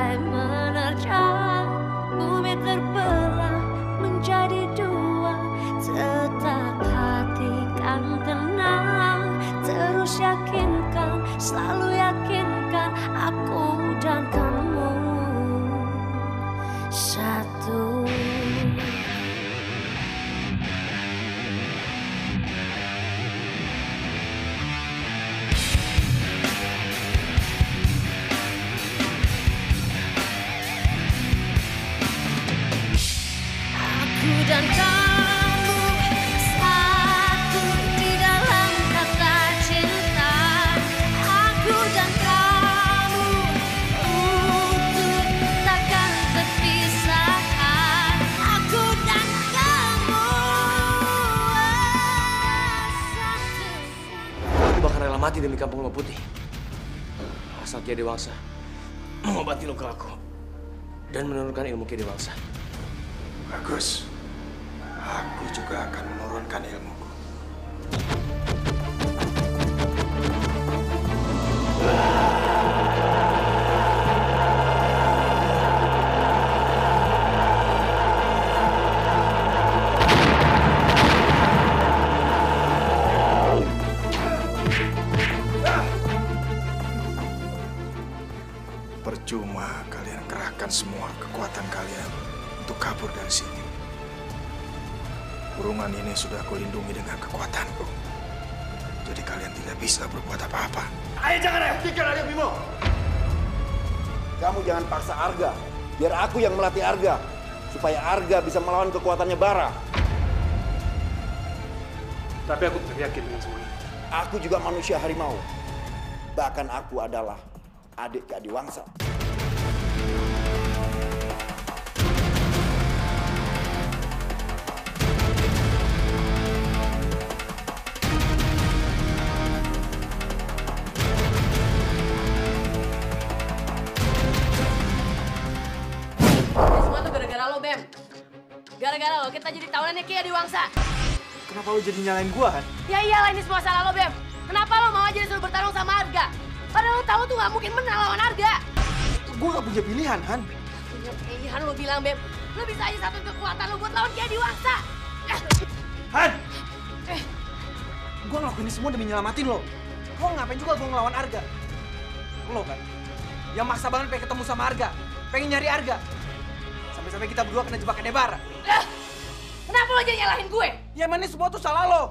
badai menerjang, bumi terbelah menjadi dua. Tetap hati kan tenang, terus yakinkan, selalu yakinkan aku dan kamu satu. Aku dan kamu satu di dalam kata cinta. Aku dan kamu utuh takkan terpisahkan. Aku dan kamu satu. Aku bakal rela mati demi Kampung Lima Putih. Asal Ki Adewangsa mengobati luka aku dan menurunkan ilmu Ki Adewangsa. Bagus. Aku juga akan menurunkan ilmuku. Percuma kalian kerahkan semua kekuatan kalian untuk kabur dari sini. Kurungan ini sudah aku lindungi dengan kekuatanku. Jadi kalian tidak bisa berbuat apa-apa. Ayo jangan hentikan aja Bimo. Kamu jangan paksa Arga. Biar aku yang melatih Arga. Supaya Arga bisa melawan kekuatannya Bara. Tapi aku tidak yakin dengan semua ini. Aku juga manusia harimau. Bahkan aku adalah adik Ki Adewangsa. Semua tuh gara-gara lo, Bem. Gara-gara lo kita jadi tahunan Ki Adewangsa. Kenapa lu jadi nyalain gua, Han? Ya iyalah ini semua salah lo, Bem. Kenapa lo mau aja disuruh bertarung sama Arga? Padahal lo tahu tuh nggak mungkin menang lawan Arga. Gua gak punya pilihan, Han. Punya pilihan lo bilang, Bem. Lo bisa aja satu kekuatan lo buat lawan Ki Adewangsa. Han! Gua ngelakuin ini semua demi nyelamatin lo. Lo ngapain juga gua ngelawan Arga? Lo kan? Yang maksa banget pengen ketemu sama Arga. Pengen nyari Arga. Sampai-sampai kita berdua kena jebakan Bara. Kenapa lo jadi nyalahin gue? Ya emang ini semua tuh salah lo.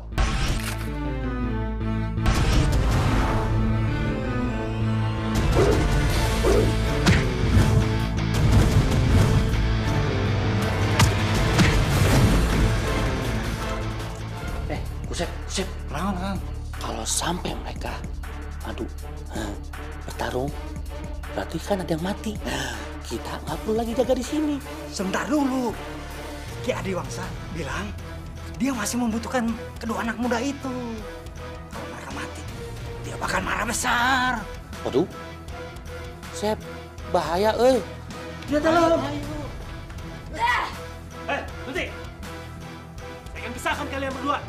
Kusep, tenang. Kalau sampai mereka bertarung, berarti kan ada yang mati. Kita nggak perlu lagi jaga di sini. Sebentar dulu. Ki Adewangsa bilang dia masih membutuhkan kedua anak muda itu. Kalau mereka mati, dia bakal marah besar. Waduh, Sep, bahaya, euy. Dia dalam. Nanti. Saya akan pisahkan kalian berdua.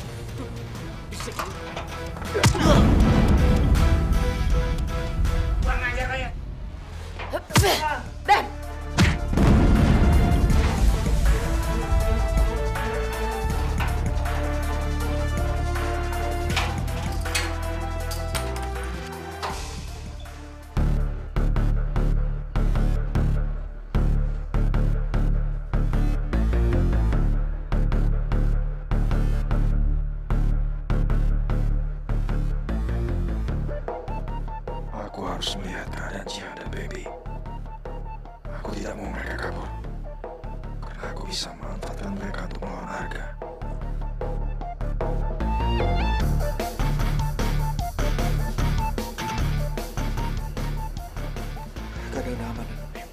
Kurang ajar kalian. Bem! Aku harus melihat keadaan Jihan dan Baby. Aku tidak mau mereka kabur. Karena aku bisa memanfaatkan mereka untuk melawan Arga. Keadaan aman.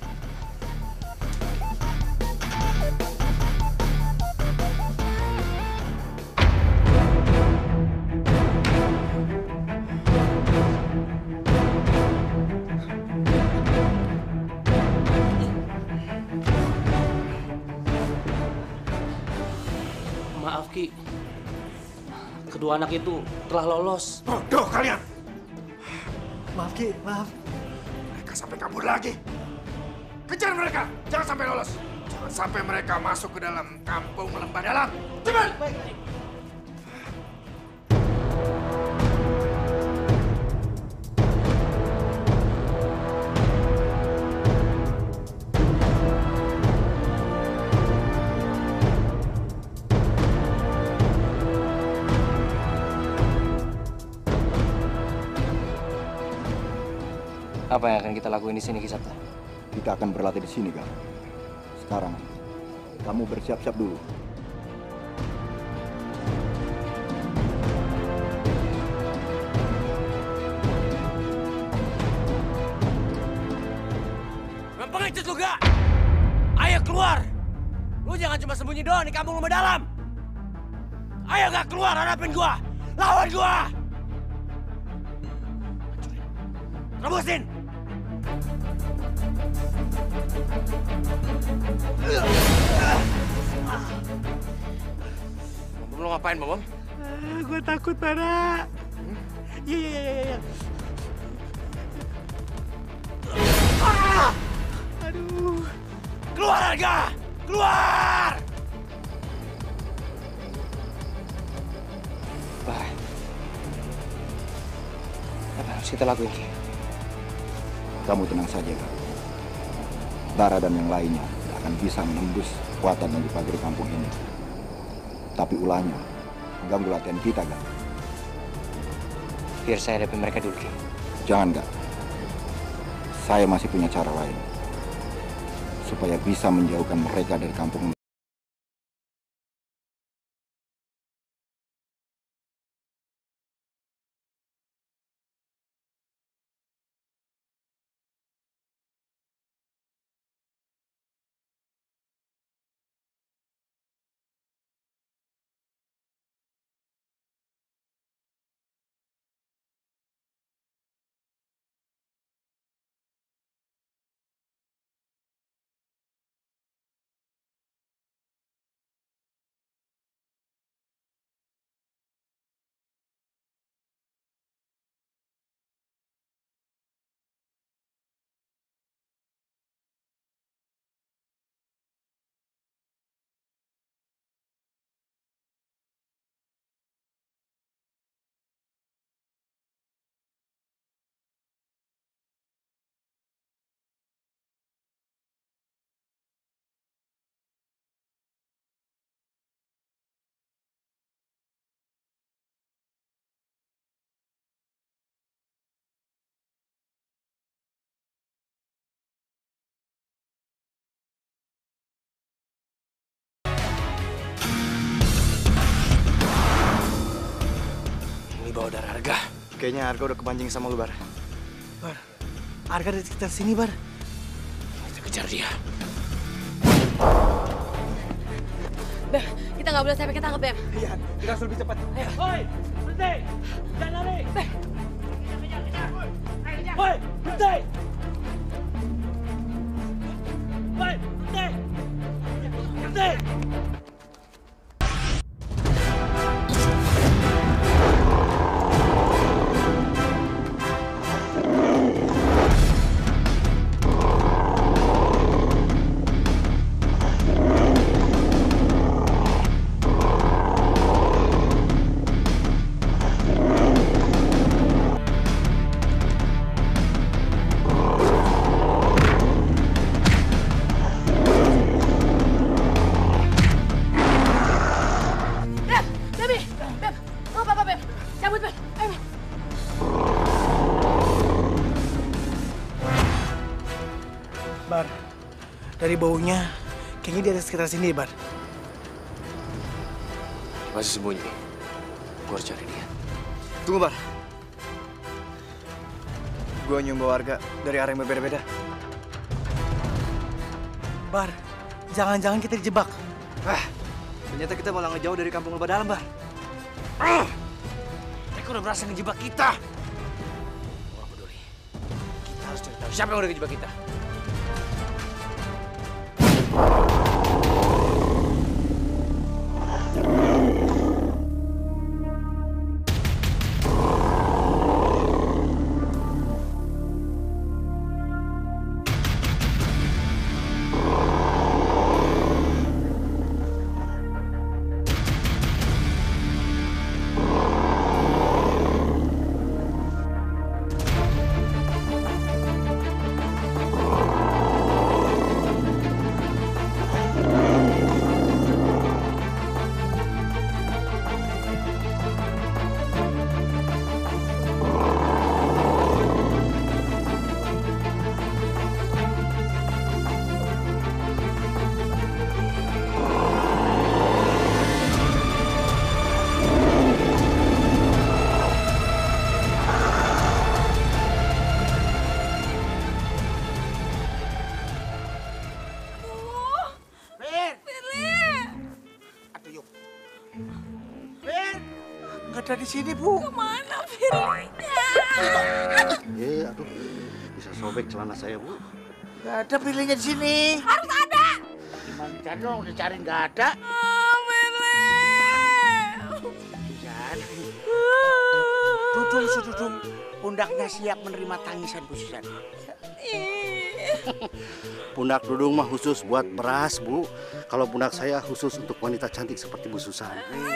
Maaf, Ki. Kedua anak itu telah lolos. Bodoh kalian! Maaf Ki, maaf. Mereka sampai kabur lagi. Kejar mereka, jangan sampai lolos. Jangan sampai mereka masuk ke dalam kampung Lembah Dalam. Cepat! Apa yang akan kita lakuin di sini, Ki Sabta? Kita akan berlatih di sini, Kang. Sekarang, kamu bersiap-siap dulu. Pengecut lu gak? Ayo keluar! Lu jangan cuma sembunyi doang di kampung Lembah Dalam. Ayo gak keluar, hadapin gua! Lawan gua! Terusin! Lu ngapain, Bom? Gue takut, Bara. Iya. Aduh. Keluar, Arga! Keluar! Bah. Apa harus kita lakuin, Ki? Kamu tenang saja, Kang. Bara dan yang lainnya tidak akan bisa menembus kekuatan yang dipakai di kampung ini. Tapi ulahnya mengganggu latihan kita, Kang. Biar saya hadapin mereka dulu, Ki. Jangan, Kang. Saya masih punya cara lain supaya bisa menjauhkan mereka dari kampung. Bawa darah Arga. Kayaknya Arga udah kepancing sama lu, Bar. Bar, Arga di sekitar sini, Bar. Kita kejar dia. Bem, kita nggak boleh sampai ketangkep, Bem. Iya, kita harus lebih cepat. Ayo. Woi, berhenti! Jangan lari! Bem. Kejar! Woi, berhenti! Woi, berhenti! Berhenti! Bar, dari baunya, kayaknya dia ada sekitar sini, Bar. Masih sembunyi. Gue harus cari dia. Tunggu, Bar. Gue nyumbau warga dari arah yang berbeda-beda. Bar, jangan-jangan kita dijebak. Ternyata kita malah ngejauh dari kampung Lembah Dalam, Bar. Mereka udah berhasil ngejebak kita. Gue gak peduli. Kita harus cari tahu siapa yang udah ngejebak kita. ada di sini, Bu. Kemana Firlinya? Aduh, bisa sobek celana saya, Bu. Nggak ada Firlinya di sini. Harus ada. Gimana dicari dong? Dicari nggak ada. Firly. Dudung. Pundaknya siap menerima tangisan Bu Susan. Pundak Dudung mah khusus buat beras, Bu. Kalau pundak saya khusus untuk wanita cantik seperti Bu Susan.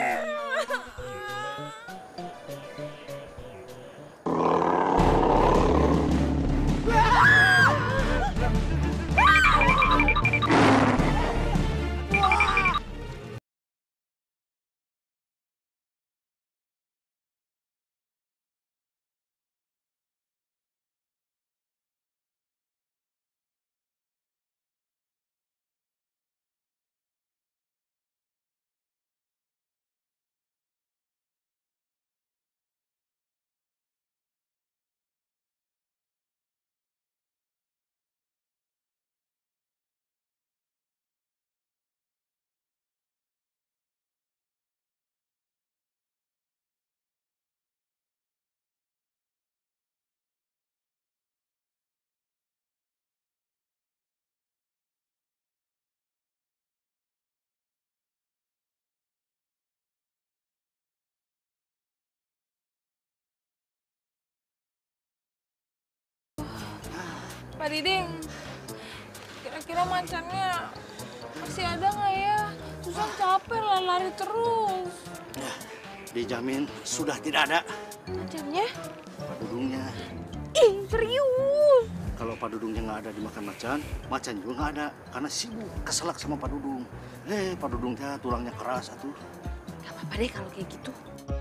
Pak Diding, kira-kira macannya masih ada nggak ya? Susan capek lah lari terus. Ya, dijamin sudah tidak ada. Macannya? Pak Dudungnya. Ih, serius? Kalau Pak Dudungnya nggak ada dimakan macan juga nggak ada. Karena sibuk, keselak sama Pak Dudung. Pak Dudungnya tulangnya keras atuh. Gak apa-apa deh kalau kayak gitu.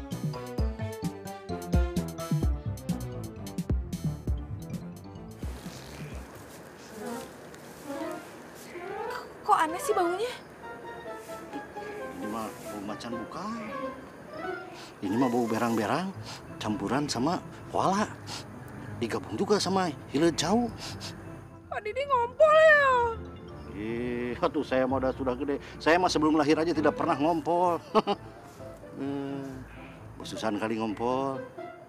Kok aneh sih baunya? Ini mah bau macan bukan. Ini mah bau berang-berang campuran sama koala. Digabung juga sama hilet jauh. Pak Didi ngompol ya? Atuh saya mah sudah gede. Saya mah sebelum lahir aja tidak pernah ngompol. Bu Susan kali ngompol.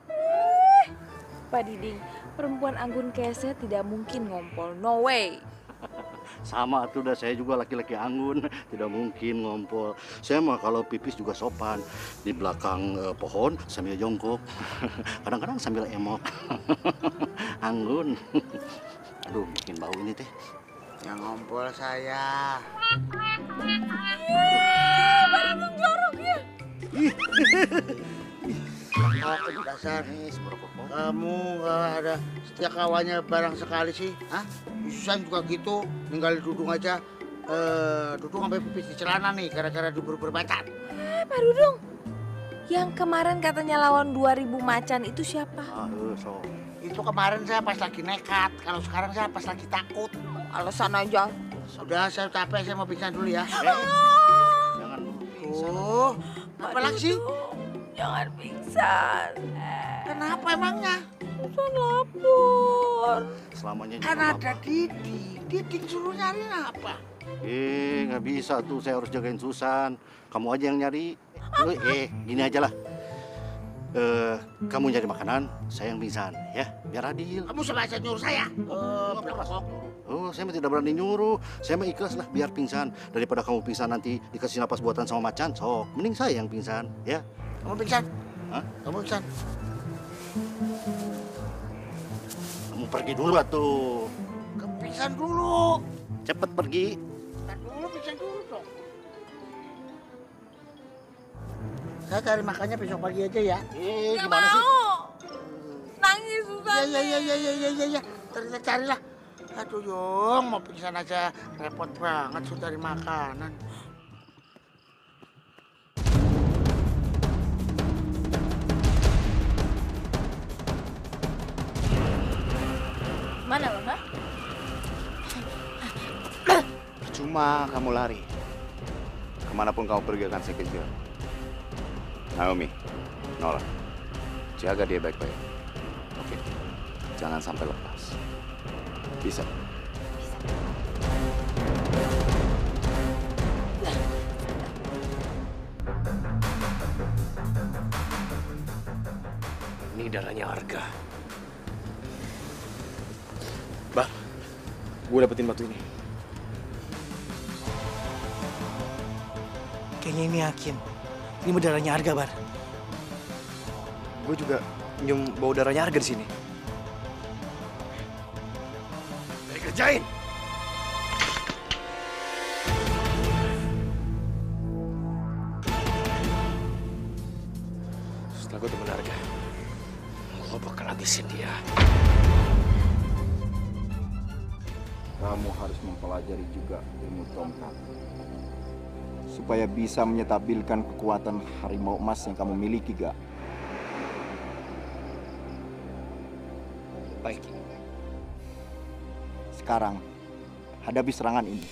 Pak Diding, perempuan anggun kayak saya tidak mungkin ngompol. No way. Sama tuh dah, saya juga laki-laki anggun, tidak mungkin ngompol. Saya mah kalau pipis juga sopan, di belakang pohon sambil jongkok, kadang-kadang sambil emok. Anggun. Aduh, bikin bau ini teh. Yang ngompol saya. Baru jorok ya. Oh, dasar. Kamu nggak ada setia kawannya barang sekali sih, hah? Susan juga gitu, ninggalin Dudung aja. Dudung sampai pipis di celana nih, gara-gara diburu-buru macan. Pak Dudung, yang kemarin katanya lawan 2000 macan itu siapa? Itu kemarin saya pas lagi nekat, kalau sekarang saya pas lagi takut. Alasan aja. Sudah, saya capek, saya mau pingsan dulu ya. Jangan dulu pingsan. Apa lagi sih? Jangan pingsan. Kenapa emangnya? Susan lapor. Selamanya juga Kan ada apa? Diding suruh nyari apa? Nggak bisa tuh, saya harus jagain Susan. Kamu aja yang nyari. Gini aja lah. Kamu nyari makanan, saya yang pingsan, ya, biar adil. Kamu sebasa nyuruh saya? Saya mah tidak berani nyuruh. Saya mah ikhlas lah biar pingsan. Daripada kamu pingsan nanti dikasih napas buatan sama macan, sok. Mending saya yang pingsan, ya. Kamu pingsan? Hah? Kamu pingsan? Kamu pergi dulu atuh. Kamu pingsan dulu. Cepet pergi. Pingsan dulu dong. Saya cari makannya besok pagi aja ya. Nggak Gimana sih? mau. Nangis Susan. Iya. Carilah. Aduh Yung, mau pingsan aja repot banget sudah cari makanan. Mana lo, ha? Cuma kamu lari. Kemanapun kamu pergi akan saya kejar. Naomi, Nora, jaga dia baik-baik. Oke, jangan sampai lepas. Bisa? Ini darahnya Arga. Bar, gue dapetin batu ini. Kayaknya ini yakin. Ini darahnya Arga, Bar. Gue juga nyium bau darahnya Arga di sini. Kerjain! Setelah gue temen Arga, gue bakal habisin dia. Kamu harus mempelajari juga ilmu tongkat. Supaya bisa menyetabilkan kekuatan harimau emas yang kamu miliki, Gak? Baik. Sekarang, hadapi serangan ini.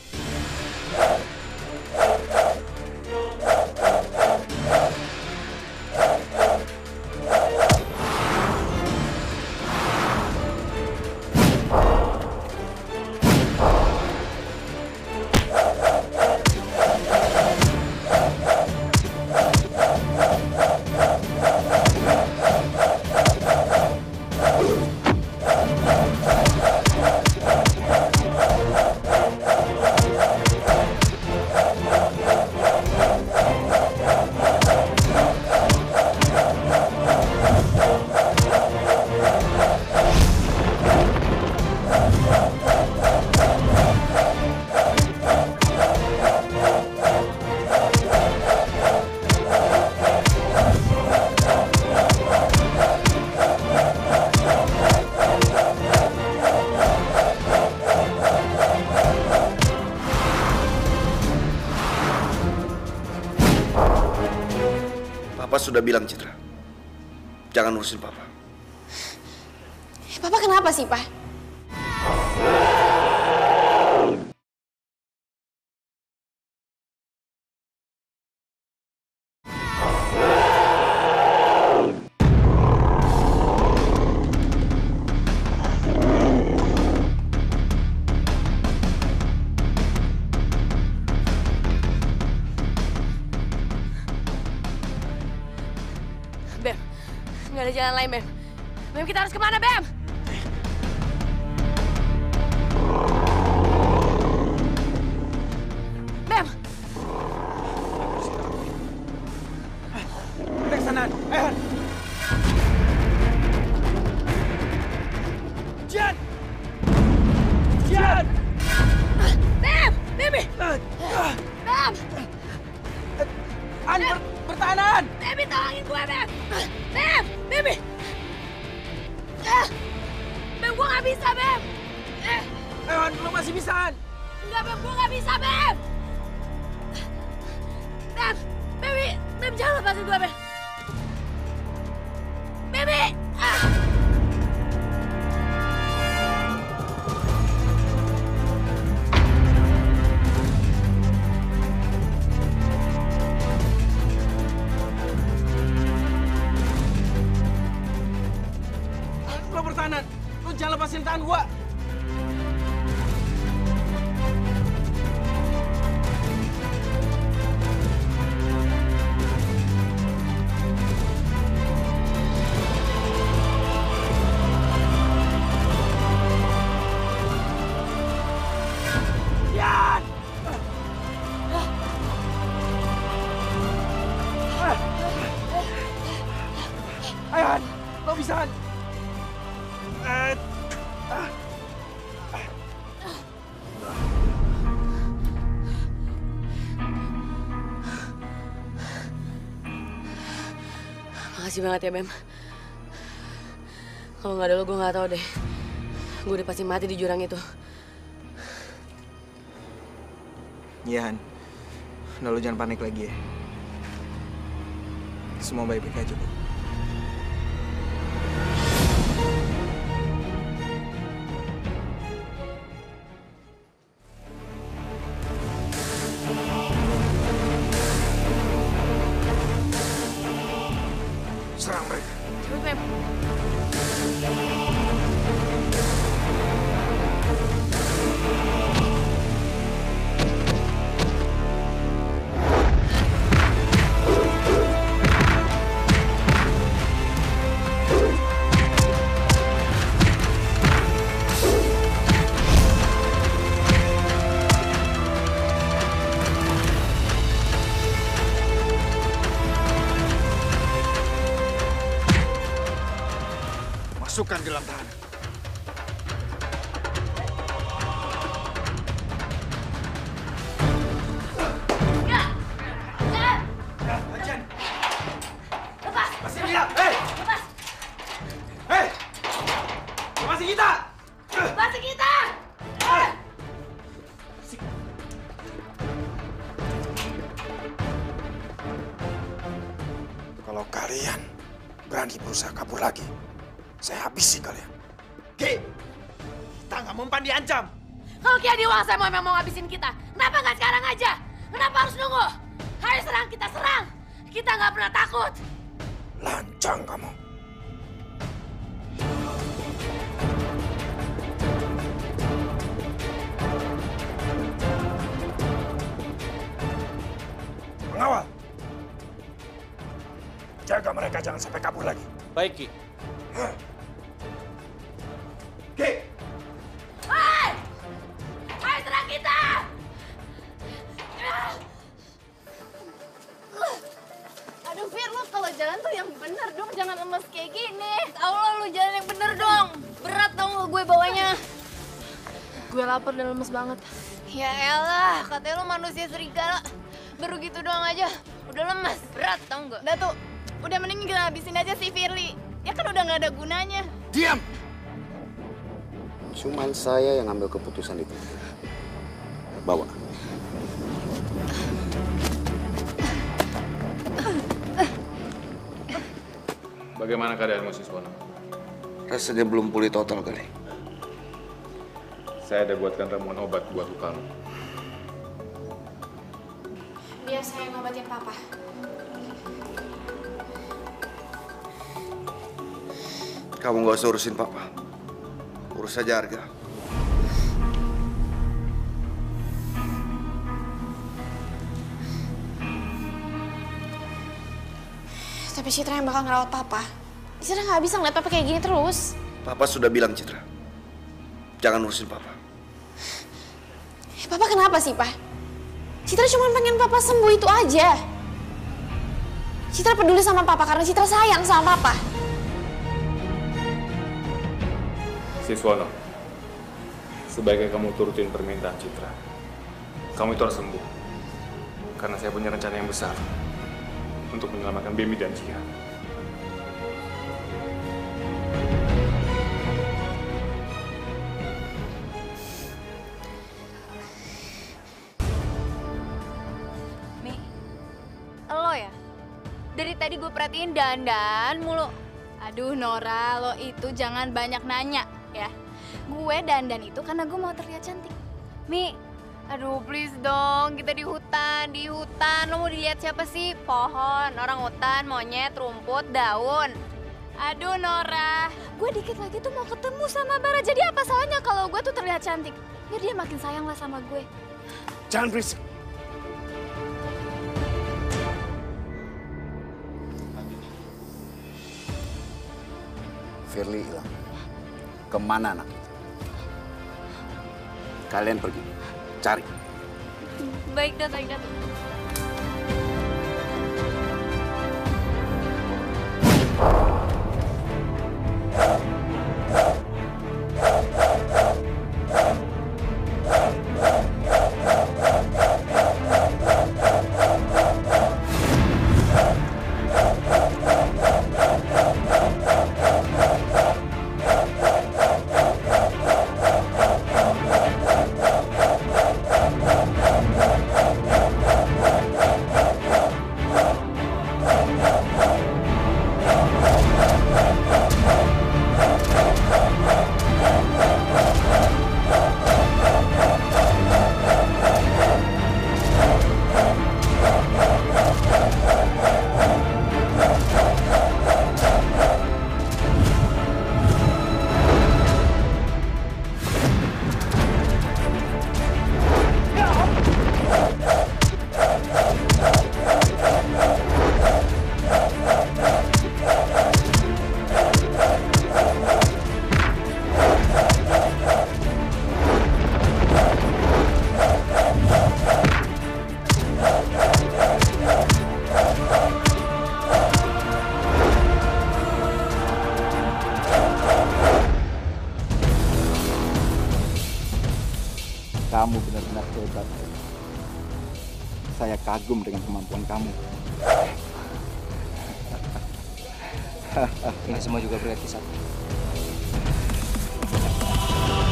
Papa sudah bilang, Citra. Jangan urusin Papa. Papa kenapa sih, Pak? Bem, nggak ada jalan lain, Bem. Bem, kita harus kemana, Bem? Bem! Reksanan, ayo! Jian! Jian! Bem! Bebe! Bem! An, pertahanan! Bebe, tolongin gue, Bem! Bem! Bebe! Bem, gue nggak bisa, Bem! An, lo masih bisa, An! Enggak, Bem, gue nggak bisa, Bem! Bem! Bebe! Bem, jangan lepasin gue, Bem! Bebe! Lo pertahanan! Lo jangan lepasin tangan gua! Yan! Ayo, Han! Lo bisa, Han! Makasih banget ya, Bem. Kalau nggak ada lo, gue nggak tahu deh. Gue udah pasti mati di jurang itu. Iya, Han. Udah, lo jangan panik lagi ya. Semua baik-baik aja, kok. Serang mereka. Cepet, Bem. Lepasin kita! Kalau kalian berani berusaha kabur lagi, saya habisi kalian. Ki, kita nggak mempan diancam. Kalau Ki Adiwangsa memang mau ngabisin kita, kenapa nggak sekarang aja? Kenapa harus nunggu? Ayo serang, kita serang. Kita nggak pernah takut. Lancang kamu. Mengawal. Jaga mereka jangan sampai kabur lagi. Baik, Ki. Ki, Hai! Ayo serang kita! Aduh, Fir, lu kalau jalan tuh yang bener dong, jangan lemes kayak gini. Tahu lo, lu jalan yang bener dong. Berat tau nggak gue bawanya. Gue lapar dan lemes banget. Ya elah, katanya lu manusia serigala. Baru gitu doang aja, udah lemes. Berat tau nggak? Udah tuh, udah mending kita habisin aja si Firly. Ya kan udah nggak ada gunanya. Diam! Cuman saya yang ambil keputusan itu. Bawa. Bagaimana keadaanmu, Siswono? Rasanya belum pulih total kali. Saya ada buatkan ramuan obat buat lukamu. Biar saya ngobatin papa. Kamu nggak usah urusin papa. Urus saja Arga. Tapi Citra yang bakal ngerawat papa. Citra nggak bisa ngeliat papa kayak gini terus. Papa sudah bilang Citra. Jangan urusin papa. Papa kenapa sih, Pak? Citra cuma pengen papa sembuh itu aja. Citra peduli sama papa karena Citra sayang sama papa. Siswono, sebaiknya kamu turutin permintaan Citra. Kamu itu harus sembuh. Karena saya punya rencana yang besar untuk menyelamatkan Bemi dan Cia. Mi, lo ya? Dari tadi gue perhatiin dandan mulu. Aduh Nora, lo itu jangan banyak nanya ya. Gue dandan itu karena gue mau terlihat cantik. Mi, aduh please dong, kita di hutan. Lo mau dilihat siapa sih? Pohon, orang hutan, monyet, rumput, daun. Aduh Nora, gue dikit lagi tuh mau ketemu sama Bara. Jadi apa salahnya kalau gue tuh terlihat cantik? Biar dia makin sayang lah sama gue. Jangan berisik. Firly hilang. Kemana anak itu? Kalian pergi, cari. Baik, Dat. Kamu benar-benar hebat. Saya kagum dengan kemampuan kamu. Ini semua juga berarti satu.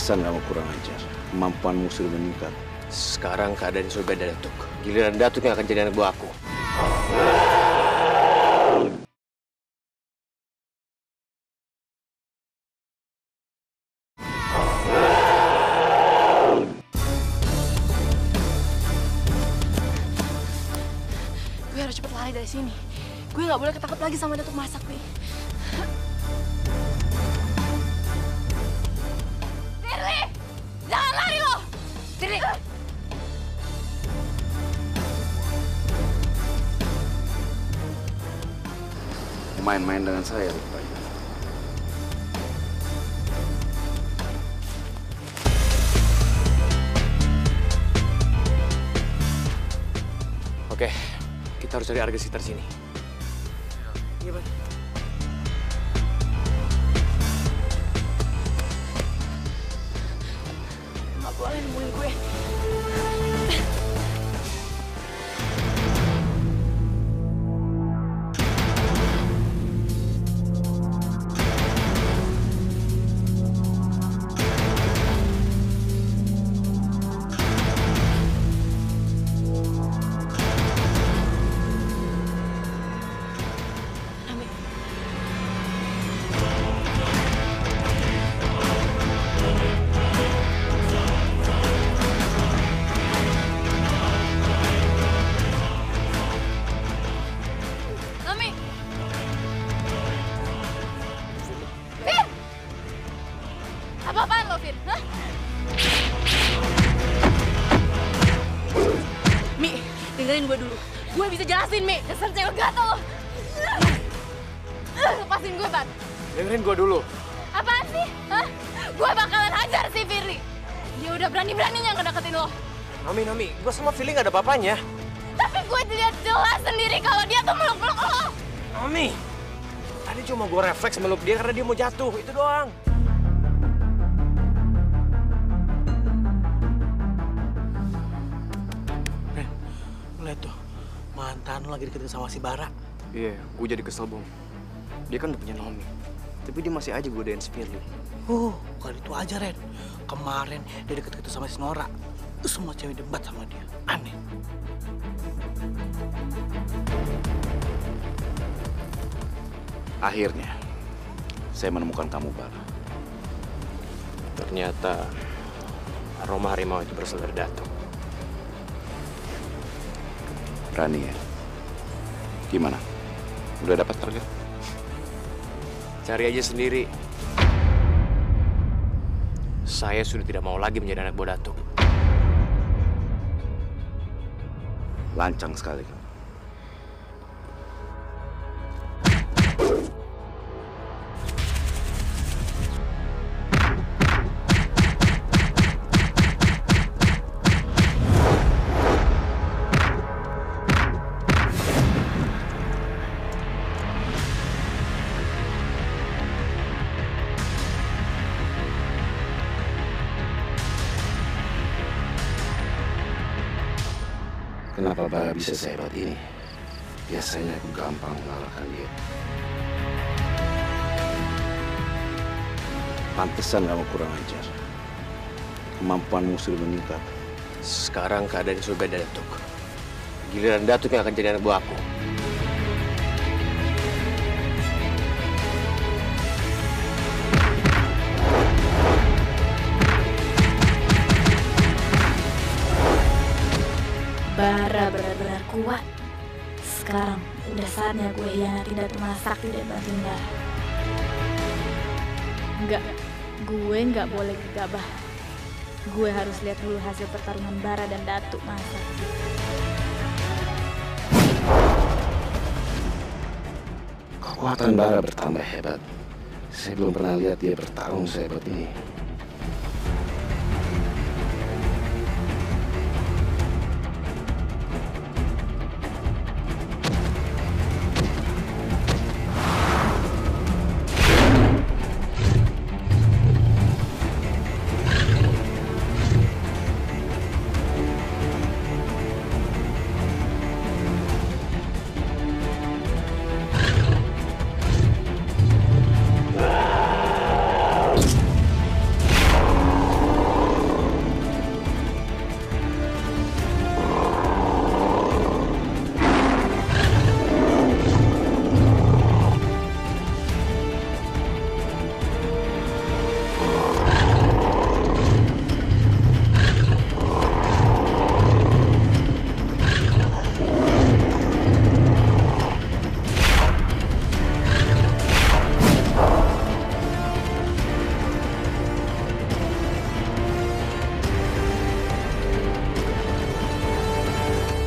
Pantesan kamu kurang ajar. Kemampuanmu sudah meningkat. Sekarang keadaan sudah beda, Datuk. Giliran Datuk yang akan jadi anak buah aku. Gue harus cepet lari dari sini. Gue nggak boleh ketangkep lagi sama Datuk Masak nih. Firly! Jangan lari lo! Firly! Main-main dengan saya rupanya. Oke, kita harus cari harga sekitar sini. Iya, Bang. Nggak boleh nemuin gue. Nami! Fir! Apa-apaan lo, Fir? Hah? Mi, dengerin gue dulu. Gue bisa jelasin, Mi. Dasar cewek gatel lo. Lepasin gue, Ban. Dengerin gue dulu. Apaan sih? Hah? Gue bakalan hajar si Firly. Dia udah berani-beraninya ngedeketin lo. Nami, gue sama Firly gak ada apa-apanya. Tapi gue lihat jelas sendiri kalau dia tuh meluk-meluk lo. Nami, tadi cuma gue refleks meluk dia karena dia mau jatuh, itu doang. Lihat tuh, mantan lo lagi deketin sama si Bara. Iya, gue jadi kesel, Bung. Dia kan udah punya Naomi. Tapi dia masih aja godain si Firly. Bukan itu aja, Ren. Kemarin dia deket-deket sama si Nora. Semua cewek debat sama dia. Aneh. Akhirnya, saya menemukan kamu, Bara. Ternyata aroma harimau itu berasal dari Datuk. Berani ya? Gimana? Udah dapat target? Cari aja sendiri. Saya sudah tidak mau lagi menjadi anak buah Datuk. Lancang sekali kamu. Kenapa Bara bisa sehebat ini? Biasanya aku gampang mengalahkan dia. Pantesan kamu kurang ajar. Kemampuanmu sudah meningkat. Sekarang keadaan sudah beda, Datuk. Giliran Datuk yang akan jadi anak buah aku. Bara benar-benar kuat. Sekarang udah saatnya gue hianatin Datuk Masak dan bantuin Bara. Enggak, gue nggak boleh gegabah. Gue harus lihat dulu hasil pertarungan Bara dan Datuk Masak. Kekuatan Bara bertambah hebat. Saya belum pernah lihat dia bertarung sehebat ini.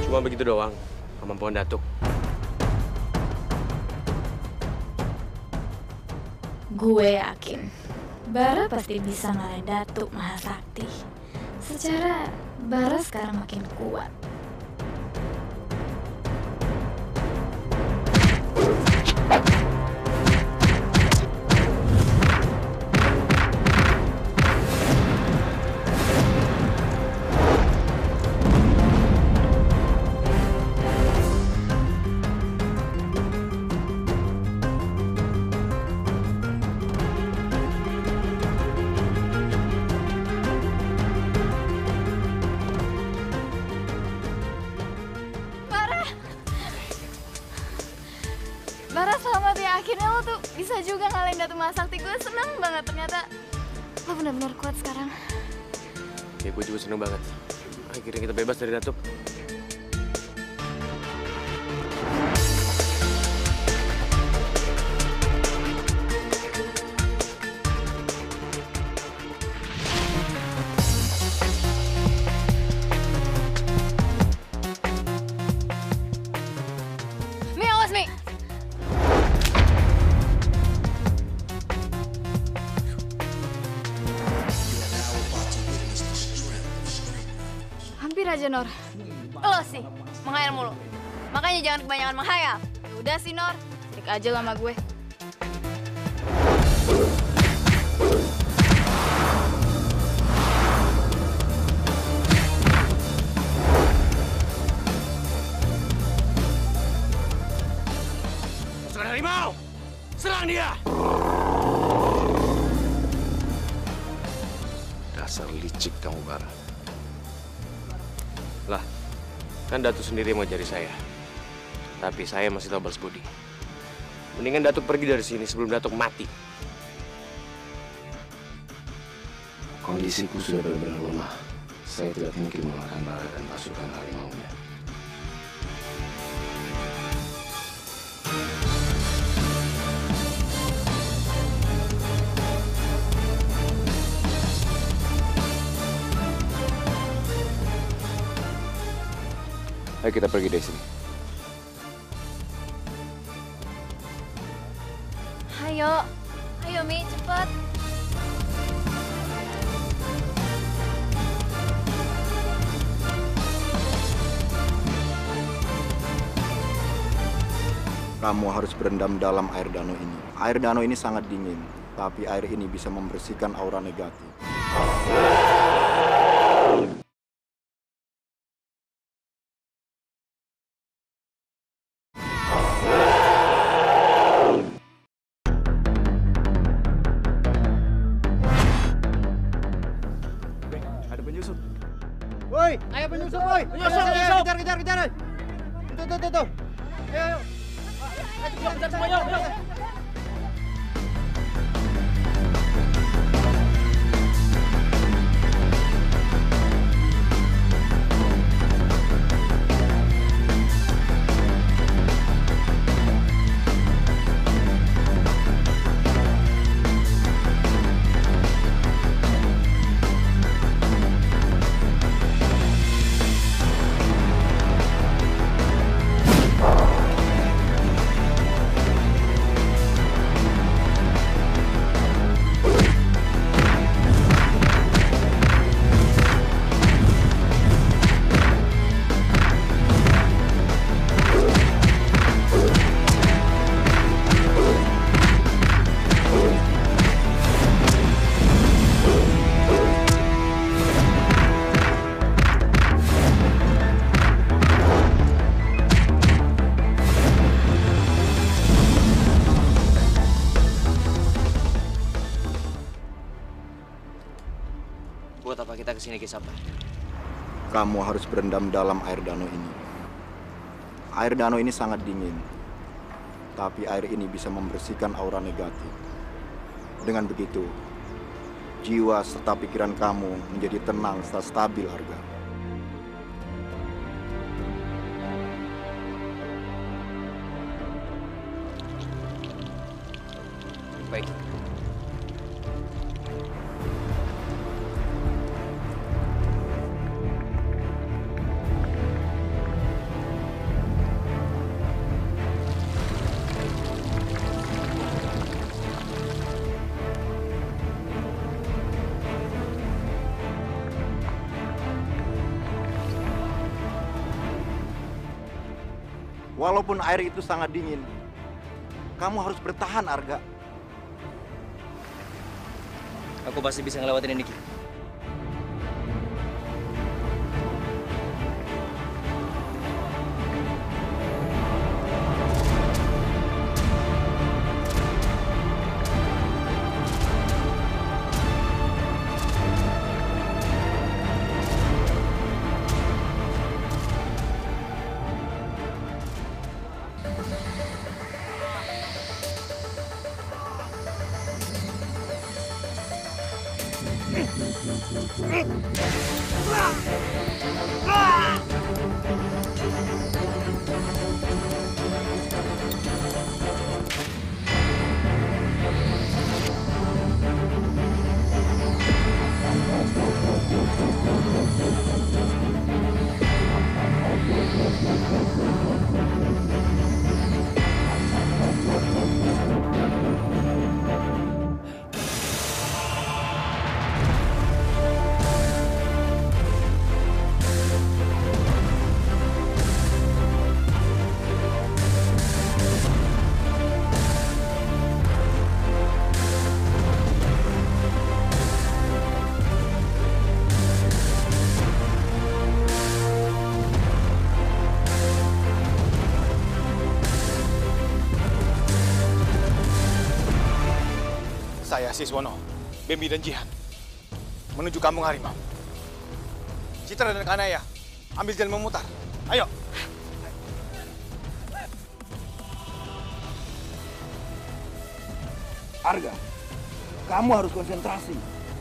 Cuma begitu doang, kemampuan Datuk. Gue yakin Bara pasti bisa ngalahin Datuk Mahasakti. Secara Bara sekarang makin kuat. Bara, selamat ya. Akhirnya lo tuh bisa juga ngalahin Datuk Mahasakti. Gue seneng banget. Ternyata lo benar-benar kuat sekarang. Ya, gue juga seneng banget. Akhirnya kita bebas dari Datuk. Mi, awas Mi. Hampir aja, Nor. Lo sih, menghayal mulu. Makanya jangan kebanyakan menghayal. Ya udah sih, Nor. Sirik aja lah sama gue. Pasukan harimau! Serang dia! Dasar licik kamu, Bara. Lah, kan Datuk sendiri mau cari saya. Tapi saya masih tahu balas budi. Mendingan Datuk pergi dari sini sebelum Datuk mati. Kondisiku sudah benar-benar lemah. Saya tidak mungkin mengalahkan Bara dan pasukan harimaunya. Ayo kita pergi dari sini. Ayo. Ayo, Mi. Cepet. Kamu harus berendam dalam air danau ini. Air danau ini sangat dingin, tapi air ini bisa membersihkan aura negatif. Ada penyusup. Woi, ayo penyusup, woi. Penyusup, Ayo, penyusup. kejar. Tuh. Ayo. Kejar semuanya, ayo. Buat apa kita kesini, Kisapa? Kamu harus berendam dalam air danau ini. Air danau ini sangat dingin, tapi air ini bisa membersihkan aura negatif. Dengan begitu, jiwa serta pikiran kamu menjadi tenang serta stabil, Arga. Baik. Walaupun air itu sangat dingin, kamu harus bertahan, Arga. Aku pasti bisa ngelewatin ini, Ki. Saya Siswono, Bembi dan Jihan menuju kampung harimau. Citra dan Kanaya, ambil jalan memutar. Ayo. Arga, kamu harus konsentrasi.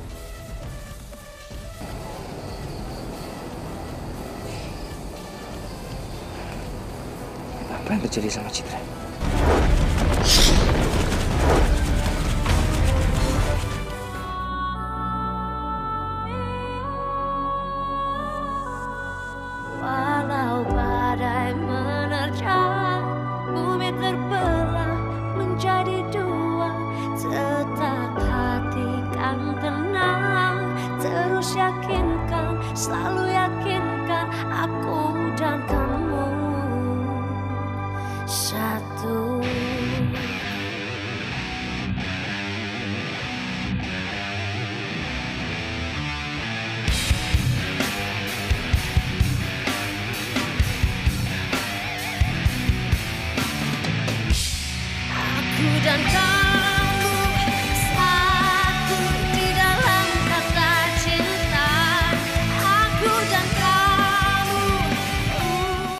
Apa yang terjadi sama Citra? Walau badai menerjang, bumi terbelah menjadi dua, tetap hati kan tenang, terus yakinkan, selalu yakinkan aku dan kamu satu. Aku dan kau